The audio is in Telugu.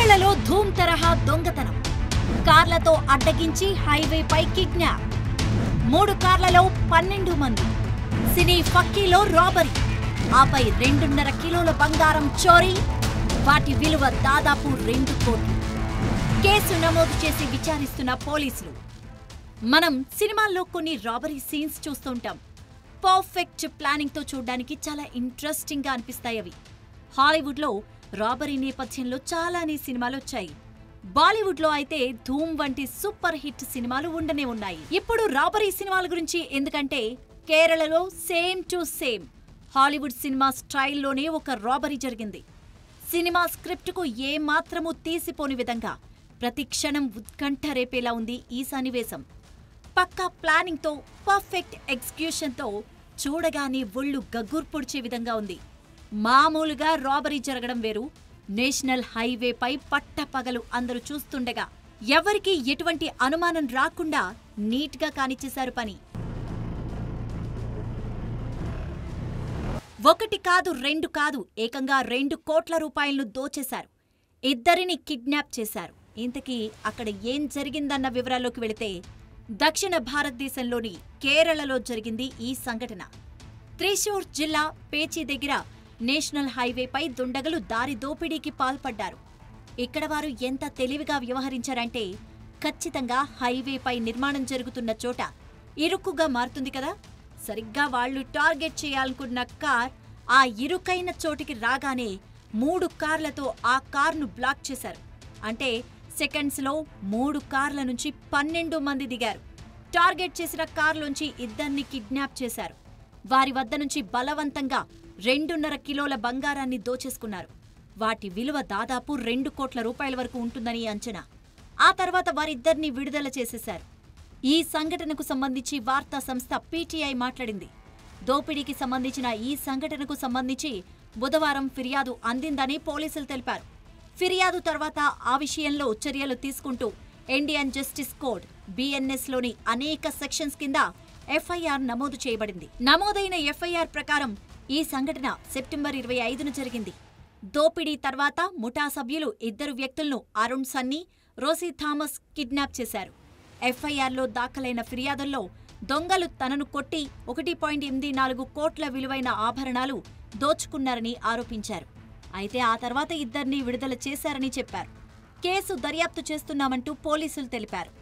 కేరళలో ధూమ్ తరహా దొంగతనం, కార్లతో అడ్డగించి హైవేపై కిడ్నాప్, 3 కార్లలో 12 మంది, సినీ ఫక్కీలో రాబరీ, ఆపై 2.5 కిలోల బంగారం చోరీ, వాటి విలువ దాదాపు 2 కోట్లు. కేసు నమోదు చేసి విచారిస్తున్న పోలీసులు. మనం సినిమాల్లో కొన్ని రాబరీ సీన్స్ చూస్తుంటాం. పర్ఫెక్ట్ ప్లానింగ్తో చూడడానికి చాలా ఇంట్రెస్టింగ్గా అనిపిస్తాయి అవి. హాలీవుడ్లో రాబరీ నేపథ్యంలో చాలానే సినిమాలు వచ్చాయి. బాలీవుడ్లో అయితే ధూమ్ వంటి సూపర్ హిట్ సినిమాలు ఉండనే ఉన్నాయి. ఇప్పుడు రాబరీ సినిమాల గురించి ఎందుకంటే కేరళలో same to same Hollywood cinema స్టైల్లోనే ఒక రాబరీ జరిగింది. సినిమా స్క్రిప్టుకు ఏమాత్రమూ తీసిపోని విధంగా ప్రతి క్షణం ఉత్కంఠ రేపేలా ఉంది ఈ సన్నివేశం. పక్కా ప్లానింగ్తో, పర్ఫెక్ట్ ఎగ్జిక్యూషన్తో చూడగానే ఒళ్ళు గగ్గుర్పొడిచే విధంగా ఉంది. మామూలుగా రాబరీ జరగడం వేరు, నేషనల్ హైవేపై పట్టపగలు అందరూ చూస్తుండగా ఎవరికీ ఎటువంటి అనుమానం రాకుండా నీట్గా కానిచ్చేశారు పని. 1 కాదు 2 కాదు, ఏకంగా 2 కోట్ల రూపాయలను దోచేశారు. 2 కిడ్నాప్ చేశారు. ఇంతకీ అక్కడ ఏం జరిగిందన్న వివరాల్లోకి వెళితే దక్షిణ భారతదేశంలోని కేరళలో జరిగింది ఈ సంఘటన. త్రిశూర్ జిల్లా పేచి దగ్గర నేషనల్ హైవేపై దుండగులు దారి దోపిడీకి పాల్పడ్డారు. ఇక్కడ వారు ఎంత తెలివిగా వ్యవహరించారంటే ఖచ్చితంగా హైవేపై నిర్మాణం జరుగుతున్న చోట ఇరుకుగా మారుతుంది కదా. సరిగ్గా వాళ్లు టార్గెట్ చేయాలనుకున్న కార్ ఆ ఇరుకైన చోటికి రాగానే 3 కార్లతో ఆ కార్ను బ్లాక్ చేశారు. అంటే సెకండ్స్లో 3 కార్ల నుంచి 12 మంది దిగారు. టార్గెట్ చేసిన కార్లోంచి 2 కిడ్నాప్ చేశారు. వారి వద్ద నుంచి బలవంతంగా 2.5 కిలోల బంగారాన్ని దోచేసుకున్నారు. వాటి విలువ దాదాపు 2 కోట్ల రూపాయల వరకు ఉంటుందని అంచనా. ఆ తర్వాత వారిద్దరిని విడుదల చేసేశారు. ఈ సంఘటనకు సంబంధించి వార్తా సంస్థ పీటీఐ మాట్లాడింది. దోపిడీకి సంబంధించిన ఈ సంఘటనకు సంబంధించి బుధవారం ఫిర్యాదు అందిందని పోలీసులు తెలిపారు. ఫిర్యాదు తర్వాత ఆ విషయంలో చర్యలు తీసుకుంటూ ఇండియన్ జస్టిస్ కోడ్ BNSలోని అనేక సెక్షన్స్ కింద ఎఫ్ఐఆర్ నమోదు చేయబడింది. నమోదైన ఎఫ్ఐఆర్ ప్రకారం ఈ సంఘటన సెప్టెంబర్ 25న జరిగింది. దోపిడీ తర్వాత ముఠా సభ్యులు 2 వ్యక్తులను అరుణ్ సన్నీ, రోసీ థామస్ కిడ్నాప్ చేశారు. ఎఫ్ఐఆర్లో దాఖలైన ఫిర్యాదుల్లో దొంగలు తనను కొట్టి 1.84 కోట్ల విలువైన ఆభరణాలు దోచుకున్నారని ఆరోపించారు. అయితే ఆ తర్వాత 2 విడుదల చేశారని చెప్పారు. కేసు దర్యాప్తు చేస్తున్నామంటూ పోలీసులు తెలిపారు.